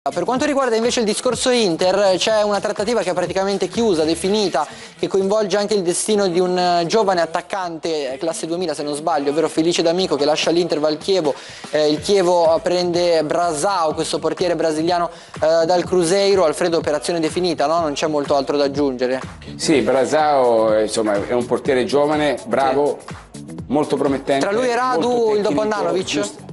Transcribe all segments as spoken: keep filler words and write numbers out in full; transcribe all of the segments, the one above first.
Per quanto riguarda invece il discorso Inter, c'è una trattativa che è praticamente chiusa, definita, che coinvolge anche il destino di un giovane attaccante classe duemila se non sbaglio, ovvero Felice D'Amico, che lascia l'Inter, va al Chievo. Eh, il Chievo prende Brasao, questo portiere brasiliano eh, dal Cruzeiro. Alfredo, operazione definita, no? Non c'è molto altro da aggiungere. Sì, Brasao insomma, è un portiere giovane, bravo, sì, molto promettente. Tra lui e Radu il dopo Andanovic?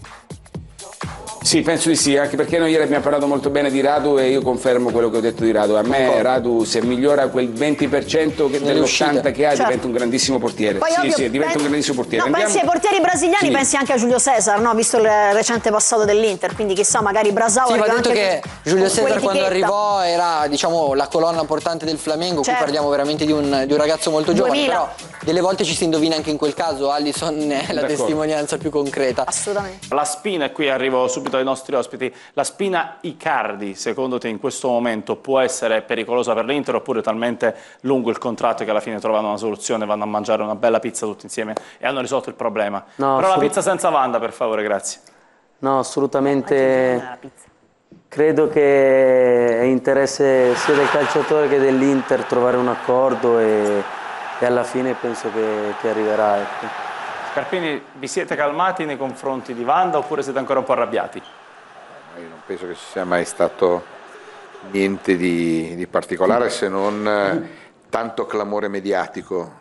Sì, penso di sì, anche perché noi ieri abbiamo parlato molto bene di Radu e io confermo quello che ho detto di Radu. A me Concordo. Radu, se migliora quel venti per cento dell'ottanta che ha, certo, diventa un grandissimo portiere. Poi, sì, ovvio, sì, diventa un grandissimo portiere. No, pensi ai portieri brasiliani, sì, pensi anche a Giulio Cesar, no? Visto il recente passato dell'Inter, quindi chissà, magari Brasao. Sì, va detto che Giulio Cesar quando arrivò era, diciamo, la colonna portante del Flamengo, certo, qui parliamo veramente di un, di un ragazzo molto giovane, duemila. Però delle volte ci si indovina anche in quel caso. Alisson è la testimonianza più concreta. Assolutamente. La spina, e qui arrivo subito ai nostri ospiti. La spina Icardi, secondo te in questo momento può essere pericolosa per l'Inter, oppure talmente lungo il contratto che alla fine trovano una soluzione, vanno a mangiare una bella pizza tutti insieme e hanno risolto il problema? No, però la pizza senza Wanda, per favore, grazie. No, assolutamente. Credo che è interesse sia del calciatore che dell'Inter trovare un accordo e, e alla fine penso che, che arriverà. Ecco. Scarpini, vi siete calmati nei confronti di Wanda oppure siete ancora un po' arrabbiati? Io non penso che ci sia mai stato niente di, di particolare, se non eh, tanto clamore mediatico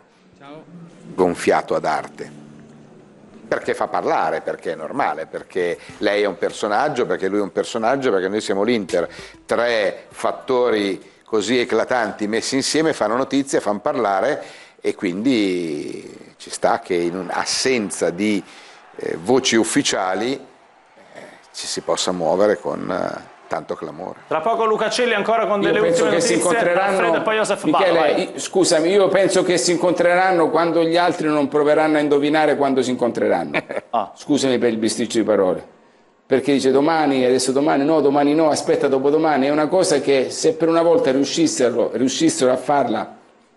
gonfiato ad arte. Perché fa parlare, perché è normale, perché lei è un personaggio, perché lui è un personaggio, perché noi siamo l'Inter. Tre fattori così eclatanti messi insieme fanno notizia, fanno parlare, e quindi ci sta che in assenza di eh, voci ufficiali ci si possa muovere con uh, tanto clamore. Tra poco Luca Celli ancora con delle io penso ultime che notizie. Si incontreranno, e poi Joseph Michele, Balla, io, scusami, io penso che si incontreranno quando gli altri non proveranno a indovinare quando si incontreranno. ah. Scusami per il bisticcio di parole, perché dice domani, adesso domani no, domani no, aspetta dopodomani. È una cosa che se per una volta riuscissero, riuscissero a farla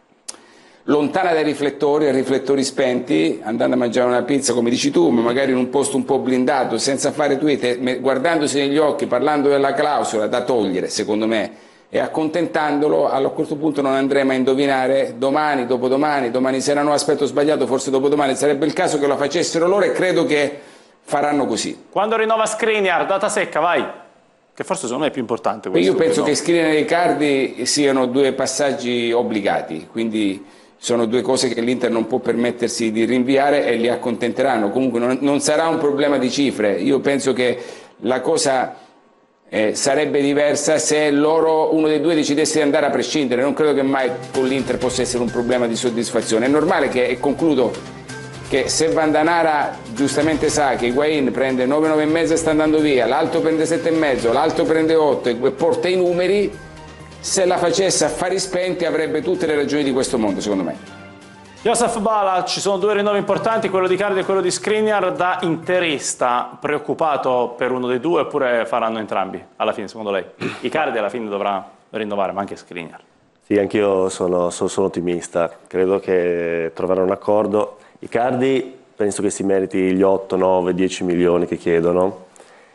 lontana dai riflettori, ai riflettori spenti, andando a mangiare una pizza come dici tu, ma magari in un posto un po' blindato, senza fare tweet, guardandosi negli occhi, parlando della clausola da togliere, secondo me, e accontentandolo, a questo punto non andremo a indovinare domani, dopodomani, domani sera no, aspetto sbagliato, forse dopodomani. Sarebbe il caso che lo facessero loro e credo che faranno così. Quando rinnova Skriniar, data secca, vai! Che forse secondo me è più importante questo. Io penso no? che Skriniar e Icardi siano due passaggi obbligati, quindi sono due cose che l'Inter non può permettersi di rinviare e li accontenteranno. Comunque non, non sarà un problema di cifre. Io penso che la cosa eh, sarebbe diversa se loro, uno dei due, decidesse di andare a prescindere. Non credo che mai con l'Inter possa essere un problema di soddisfazione. È normale che, e concludo, che se Vandanara giustamente sa che Higuain prende nove, nove e mezzo e sta andando via, l'altro prende sette e mezzo, l'altro prende otto e porta i numeri, se la facesse a fari spenti avrebbe tutte le ragioni di questo mondo, secondo me. Joseph Balla, ci sono due rinnovi importanti, quello di Icardi e quello di Skriniar. Da interista, preoccupato per uno dei due oppure faranno entrambi alla fine, secondo lei? Icardi alla fine dovrà rinnovare, ma anche Skriniar. Sì, anch'io sono, sono, sono ottimista, credo che troveranno un accordo. Icardi penso che si meriti gli otto, nove, dieci milioni che chiedono.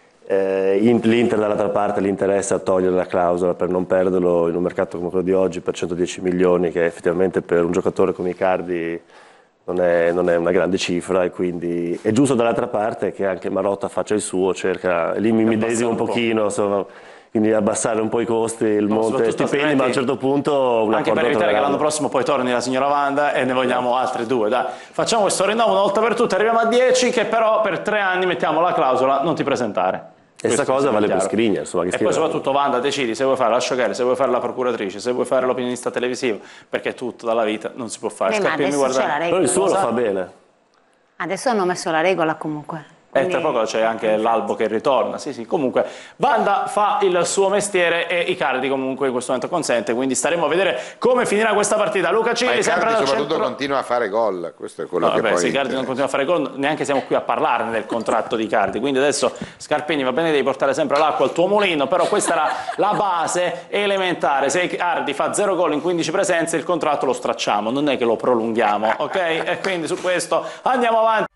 Eh, L'Inter dall'altra parte gli interessa togliere la clausola per non perderlo in un mercato come quello di oggi per centodieci milioni, che effettivamente per un giocatore come Icardi non è, non è una grande cifra, e quindi è giusto dall'altra parte che anche Marotta faccia il suo, cerca, lì mi medesimo un pochino, insomma, quindi abbassare un po' i costi, il no, monte stipendi, ma a un certo punto un anche per evitare che l'anno prossimo poi torni la signora Wanda e ne vogliamo altre due. Dai, facciamo questo rinnovo una volta per tutte, arriviamo a dieci, che però per tre anni mettiamo la clausola non ti presentare. E questa cosa vale per Skriniar, insomma, che e poi soprattutto Wanda decidi se vuoi fare la showgirl, se vuoi fare la procuratrice, se vuoi fare l'opinionista televisivo, perché tutto dalla vita non si può fare. Beh, ma adesso c'è la regola. Però il suo lo fa bene. Adesso hanno messo la regola comunque. E tra poco c'è anche l'albo che ritorna, sì sì, comunque Wanda fa il suo mestiere e Icardi comunque in questo momento consente, quindi staremo a vedere come finirà questa partita. Luca Celli sempre dal soprattutto centro... continua a fare gol, questo è quello no, che vabbè, poi se Icardi non continua a fare gol neanche siamo qui a parlarne del contratto di Icardi, quindi adesso Scarpini va bene, devi portare sempre l'acqua al tuo mulino, però questa era la base elementare. Se Icardi fa zero gol in quindici presenze il contratto lo stracciamo, non è che lo prolunghiamo, ok? E quindi su questo andiamo avanti.